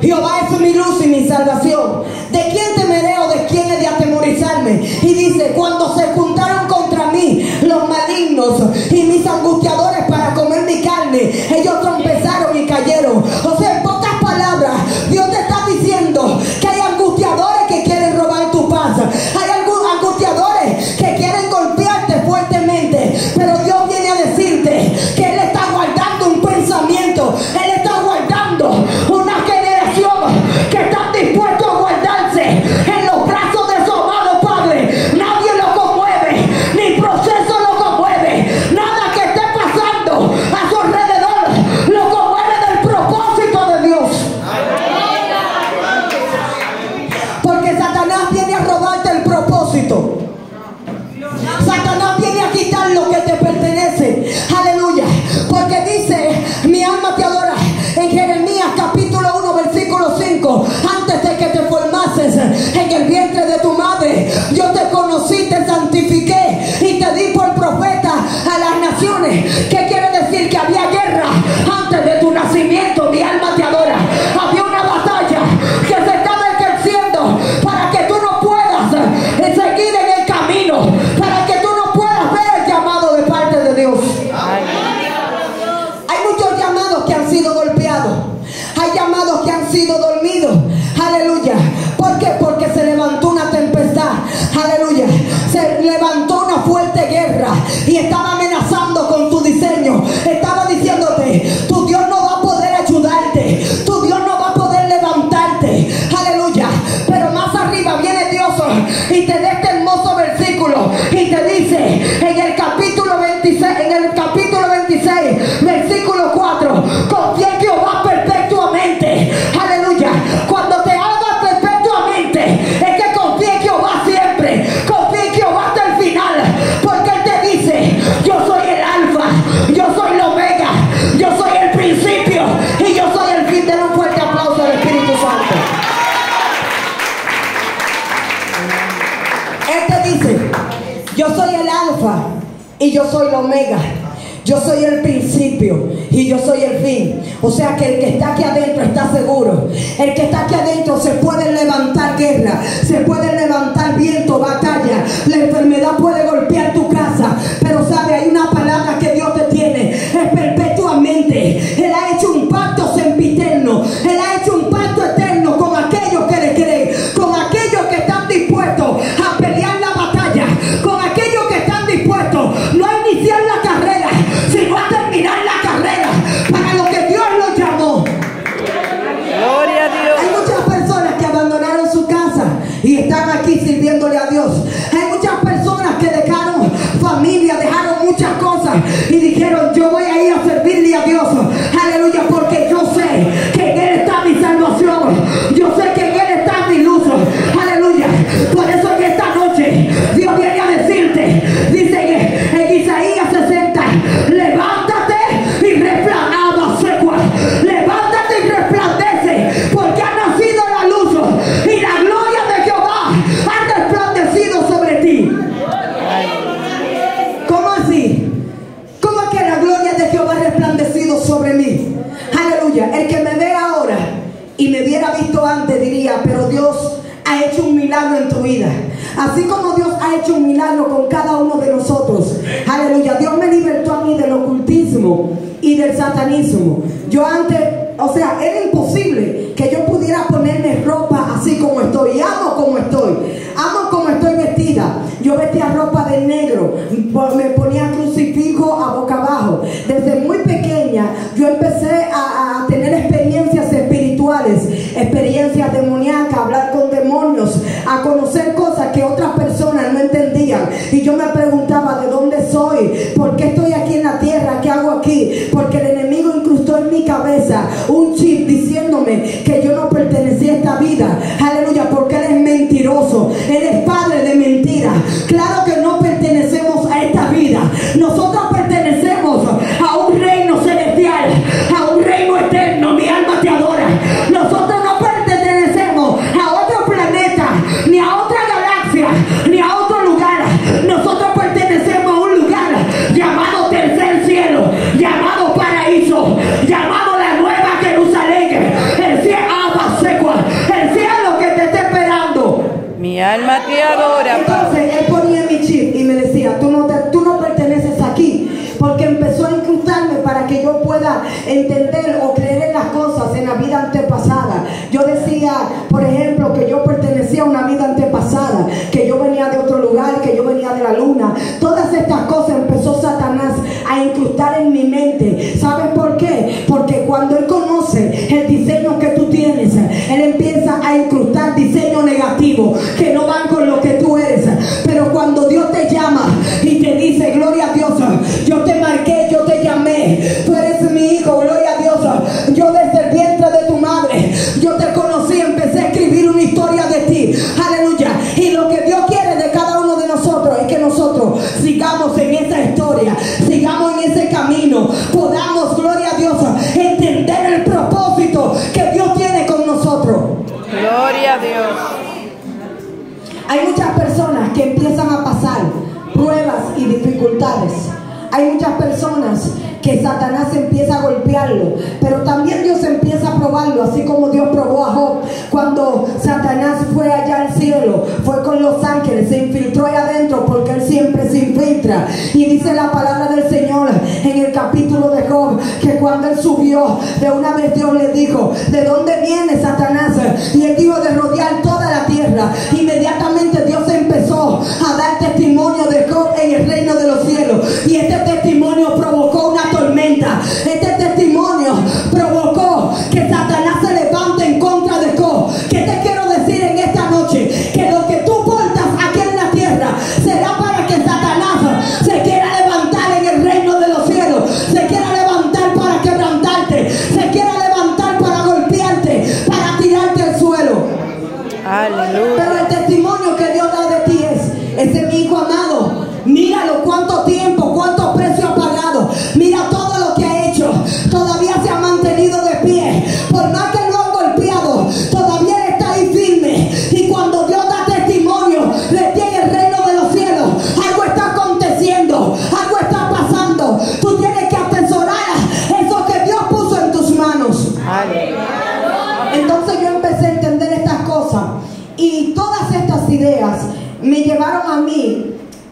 Jehová es mi luz y mi salvación. ¿De quién temeré o de quién he de atemorizarme? Y dice, cuando se juntaron contra mí los malignos y mis angustiadores para comer mi carne, ellos tropezaron y cayeron. O sea, en pocas palabras, Dios te está diciendo que hay angustiadores que quieren robar tu paz. Hay angustiadores que quieren golpearte fuertemente. Pero Dios viene a decirte que Él está guardando un pensamiento. Él está guardando una generación que está dispuesto a guardarse en los brazos de su amado Padre. Nadie lo conmueve, ni proceso lo conmueve. Nada que esté pasando a su alrededor lo conmueve del propósito de Dios. Porque Satanás viene a robarte el propósito. Satanás viene a quitar lo que te pertenece. Aleluya. Porque dice, mi alma te adora. En Jeremías capítulo 1 versículo 5. Antes de que te formases en el vientre de tu madre, yo te conocí, te santifiqué y te di por profeta a las naciones. ¿Qué quiere decir? Que había guerra antes de tu nacimiento. Mi alma te adora. Había una batalla que se estaba ejerciendo para que tú no puedas seguir en el camino, para que tú no puedas ver el llamado de parte de Dios. Hay muchos llamados que han sido golpeados. Hay llamados que han sido dormidos. Aleluya. ¿Por qué? Porque se levantó una tempestad. Aleluya. Se levantó una fuerte guerra y estaba amenazando con tu diseño. Estaba diciéndote, tu Dios no va a poder ayudarte. Tu Dios no va a poder levantarte. Aleluya. Pero más arriba viene Dios y te da este hermoso versículo y te dice en el capítulo 26, versículo 4, confía en Jehová perpetuamente. Aleluya. Cuando te hagas perpetuamente, es que confía en Jehová siempre. Confía en Jehová hasta el final. Porque Él te dice, yo soy el alfa, yo soy el omega, yo soy el principio y yo soy el fin. Den un fuerte aplauso al Espíritu Santo. Él te dice, yo soy el alfa y yo soy el omega. Yo soy el principio y yo soy el fin. O sea que el que está aquí adentro está seguro. El que está aquí adentro se puede levantar guerra, se puede levantar viento, batalla. La enfermedad puede golpear tu casa, pero sabe, hay una palabra que Dios te tiene, es perpetuamente. Él ha hecho un pacto sempiterno. Él ha hecho un pacto eterno con aquellos que le creen, con aquellos que están dispuestos a pelear la batalla, con aquellos que están dispuestos no a iniciar la carrera, sino a terminar la carrera para lo que Dios los llamó. Gloria a Dios. Hay muchas personas que abandonaron su casa y están aquí sirviéndole a Dios. Hay muchas personas que dejaron familia, dejaron muchas cosas y dijeron, yo voy a ir a servirle a Dios. Aleluya, porque yo sé que en Él está mi salvación. Yo sé que en Él está mi luz. Aleluya. Por eso en esta noche Dios viene a decirte, dice en Isaías 60, levántate y levántate y resplandece, porque ha nacido la luz y la gloria de Jehová ha resplandecido sobre ti. ¿Cómo así? ¿Cómo es que la gloria de Jehová ha resplandecido sobre mí? Aleluya. El que me ve ahora y me hubiera visto antes diría, pero Dios ha hecho un milagro en tu vida. Así como Dios ha hecho un milagro con cada uno de nosotros. Aleluya. Dios me libertó a mí del ocultismo y del satanismo. Yo antes, o sea, era imposible que yo pudiera ponerme ropa así como estoy. Y amo como estoy. Amo como estoy vestida. Yo vestía ropa de negro. Me ponía crucifijo a boca abajo. Desde muy pequeña yo empecé a tener experiencias espirituales, experiencias demoníacas, hablar con demonios, a conocer cosas que otras personas no entendían. Y yo me preguntaba, ¿de dónde soy? ¿Por qué estoy aquí en la tierra? ¿Qué hago aquí? Porque el enemigo incrustó en mi cabeza un chip diciéndome que yo no pertenecía a esta vida. Aleluya, porque Él es mentiroso. Él es padre de mentira. Claro que no pertenecemos a esta vida. Nosotros pertenecemos a un reino celestial, a un reino eterno. Mi alma te adora. Nosotros no pertenecemos a otro planeta, ni a otra galaxia, ni a otro lugar. Nosotros pertenecemos a un lugar llamado tercer cielo, llamado paraíso, llamado la nueva Jerusalén. El cielo, alma te adora, Padre. Entonces él ponía mi chip y me decía, tú no perteneces aquí, porque empezó a incrustarme para que yo pueda entender o creer en las cosas en la vida antepasada. Yo decía, por ejemplo, que yo pertenecía a una vida antepasada, que yo venía de otro lugar, que yo venía de la luna. Todas estas cosas empezó Satanás a incrustar en mi mente. ¿Sabes por qué? Porque cuando él conoce el diseño que tú tienes, él empieza a incrustar diseños negativos que no van con lo que tú eres. Pero cuando Dios te llama y te dice, gloria a Dios, yo te marqué, yo te llamé, tú eres mi hijo, gloria a Dios, yo desde el vientre de tu madre, yo te conocí, empecé a escribir una historia de ti, aleluya. Y lo que Dios quiere de cada uno de nosotros es que nosotros sigamos en esa historia, sigamos en ese camino, podamos, gloria a Dios, entender el propósito que Dios tiene con nosotros. Gloria a Dios. Hay muchas personas que empiezan a pasar pruebas y dificultades. Hay muchas personas que Satanás empieza a golpearlo, pero también Dios empieza a probarlo, así como Dios probó a Job. Cuando Satanás fue allá al cielo, fue con los ángeles, se infiltró ahí adentro, porque él siempre se infiltra. Y dice la palabra del Señor en el capítulo de Job, que cuando él subió, de una vez Dios le dijo, ¿de dónde viene Satanás? Y él dijo, de rodear toda la tierra. Inmediatamente Dios empezó a dar testimonio de Job en el reino de los cielos, y este testimonio provocó una tormenta. Este testimonio provocó que Satanás se levante en contra de Job. ¿Qué te quiero decir en esta noche? Que lo que tú portas aquí en la tierra será para que Satanás se quiera levantar en el reino de los cielos, se quiera levantar para quebrantarte, se quiera levantar para golpearte, para tirarte al suelo. Aleluya. Pero el testimonio que Dios da de ti ese es mi hijo amado. Míralo, cuánto tiempo, cuánto precio ha pagado. Mira todo lo que ha hecho. Todavía se ha mantenido de pie. Por más que lo han golpeado, todavía él está ahí firme. Y cuando Dios da testimonio de ti en el reino de los cielos, algo está aconteciendo, algo está pasando. Tú tienes que atesorar eso que Dios puso en tus manos. Entonces yo empecé a entender estas cosas, y todas estas ideas me llevaron a mí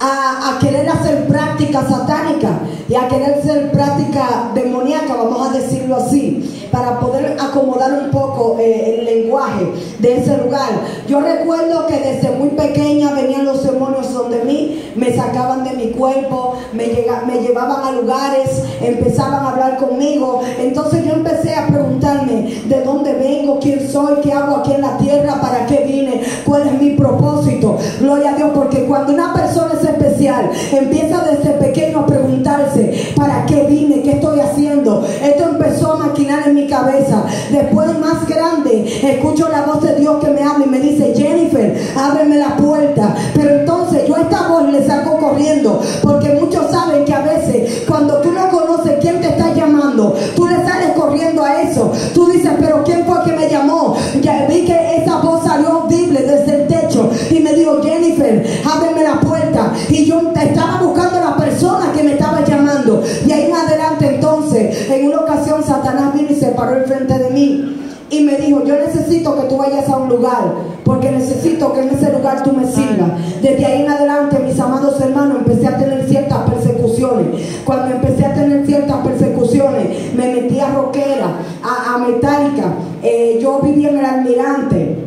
a querer hacer práctica satánica y a querer hacer práctica demoníaca, vamos a decirlo así, para poder acomodar un poco el lenguaje de ese lugar. Yo recuerdo que desde muy pequeña venían los demonios donde mí, me sacaban de mi cuerpo, me llevaban a lugares, empezaban a hablar conmigo. Entonces yo empecé a preguntarme de dónde vengo, quién soy, qué hago aquí en la tierra, para qué vine, cuál es mi propósito. Gloria a Dios, porque cuando una persona es especial, empieza desde pequeño a preguntarse, ¿para qué vine? ¿Qué estoy haciendo? Esto empezó a maquinar en mi cabeza. Después, más grande, escucho la voz de Dios que me habla y me dice, Jennifer, ábreme la puerta. Pero entonces yo a esta voz le salgo corriendo, porque muchos saben que a veces cuando tú no conoces quién te está llamando, tú le sales corriendo a eso. Tú dices, pero ¿quién fue que me llamó? Ya vi que esa voz salió audible desde el techo y me dijo, Jennifer, ábreme la puerta. Y yo estaba buscando a la persona que me estaba llamando. Y ahí en adelante, entonces, en una ocasión Satanás vino y se paró enfrente de mí y me dijo, yo necesito que tú vayas a un lugar, porque necesito que en ese lugar tú me sirvas. Desde ahí en adelante, mis amados hermanos, empecé a tener ciertas persecuciones. Cuando empecé a tener ciertas persecuciones, me metí a rockera, a metálica. Yo vivía en el Almirante.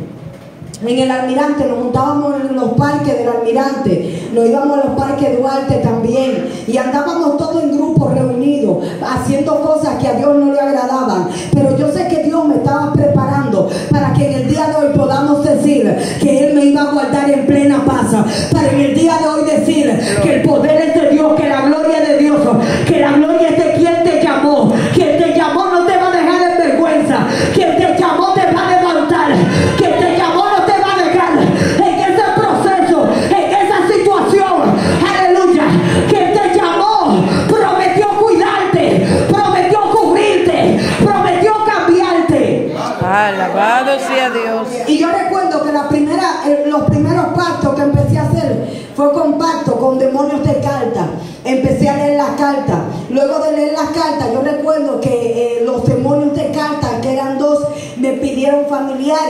En el Almirante nos juntábamos en los parques del Almirante, nos íbamos a los parques Duarte también, y andábamos todos en grupos reunidos haciendo cosas que a Dios no le agradaban. Pero yo sé que Dios me estaba preparando para que en el día de hoy podamos decir que Él me iba a guardar en plena paz, para en el día de hoy decir que el poder es de Dios, que la gloria es de Dios, que la gloria es de quien te llamó. Quien te llamó no te va a dejar en vergüenza, quien te llamó te va a levantar, quien te llamó no te va a dejar en ese proceso, en esa situación. Aleluya. Quien te llamó prometió cuidarte, prometió cubrirte, prometió cambiarte. Alabado sea Dios. Y yo recuerdo que los primeros pactos que empecé a hacer fue con pacto con demonios de carta. Empecé a leer las cartas. Luego de leer las cartas, yo recuerdo que los demonios de carta, que eran dos, me pidieron familiares.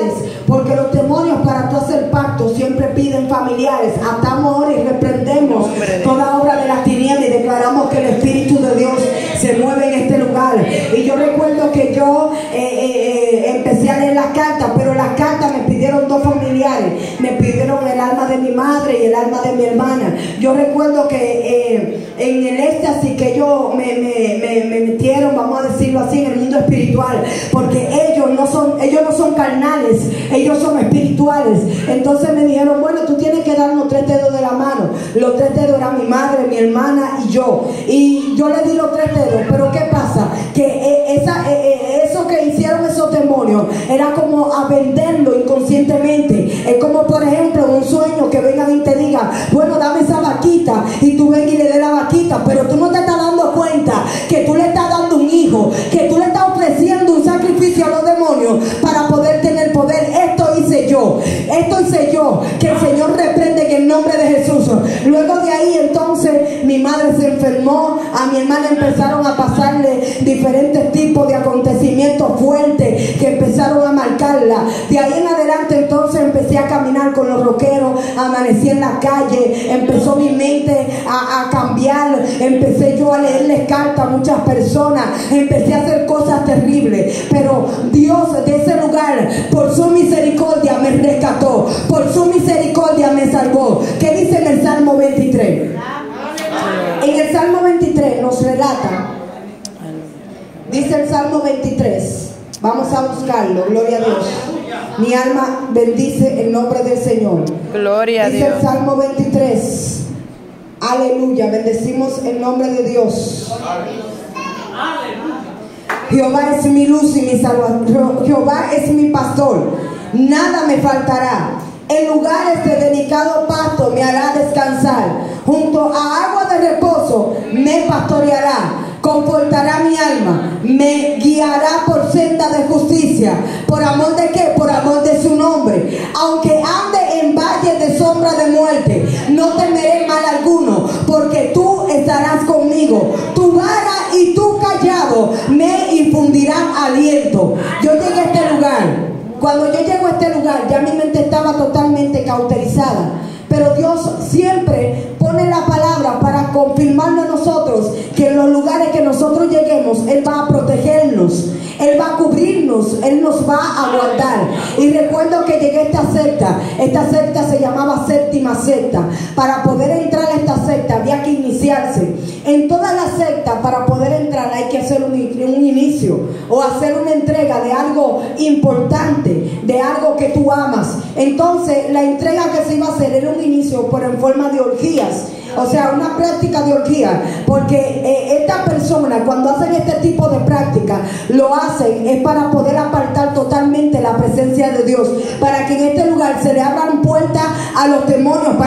porque los demonios para tú hacer pacto siempre piden familiares. Atamos ahora y reprendemos toda obra de las tinieblas y declaramos que el Espíritu de Dios se mueve en este lugar. Y yo recuerdo que yo empecé a leer las cartas, pero las cartas me pidieron dos familiares. Me pidieron el alma de mi madre y el alma de mi hermana. Yo recuerdo que en el éxtasis que ellos me metieron, vamos a decirlo así, en el mundo espiritual, porque ellos no son carnales, ellos son espirituales. Entonces me dijeron, bueno, tú tienes que darnos 3 dedos de la mano. Los 3 dedos eran mi madre, mi hermana y yo. Y yo le di los 3 dedos, pero ¿qué pasa? Que eso que hicieron esos demonios era como a venderlo inconscientemente. Es como, por ejemplo, un sueño que vengan y te digan, bueno, dame esa vaquita, y tú ven y le des la vaquita, pero tú no te estás dando cuenta que tú le estás dando un hijo, que tú le estás ofreciendo un sacrificio a los demonios para poder tener poder. Esto hice yo, que el Señor reprende en el nombre de Jesús. Luego de ahí entonces mi madre se enfermó, a mi hermana empezaron a pasarle diferentes tipos de acontecimientos fuertes que empezaron a marcarla. De ahí en adelante entonces empecé a caminar con los rockeros, amanecí en la calle, empezó mi mente a cambiar, empecé yo a leerles cartas a muchas personas, empecé a hacer cosas terribles, pero Dios de ese lugar, por su misericordia me rescató, por su misericordia me salvó. ¿Qué dice en el Salmo 23? En el Salmo 23 nos relata, dice el Salmo 23, vamos a buscarlo, gloria a Dios. Mi alma bendice el nombre del Señor. Gloria a Dios. Dice el Salmo 23, aleluya, bendecimos el nombre de Dios. Jehová es mi luz y mi salvación, Jehová es mi pastor, nada me faltará. En lugares de delicado pasto me hará descansar, junto a agua de reposo me pastoreará. Confortará mi alma, me guiará por senda de justicia. ¿Por amor de qué? Por amor de su nombre. Aunque ande en valle de sombra de muerte, no temeré mal alguno, porque tú estarás conmigo. Tu vara y tu callado me infundirán aliento. Yo llegué a este lugar. Cuando yo llego a este lugar, ya mi mente estaba totalmente cauterizada. Pero Dios siempre pone la palabra para confirmarnos a nosotros que en los lugares que nosotros lleguemos, Él va a protegernos, Él va a cubrirnos, Él nos va a guardar. Y recuerdo que llegué a esta secta se llamaba Séptima Secta. Para poder entrar a esta secta había que iniciarse. En toda la secta, para poder entrar hay que hacer un inicio o hacer una entrega de algo importante, de algo que tú amas. Entonces la entrega que se iba a hacer era un inicio, pero en forma de orgías. O sea, una práctica de orgía, porque esta persona cuando hacen este tipo de práctica lo hacen es para poder apartar totalmente la presencia de Dios, para que en este lugar se le abran puertas a los demonios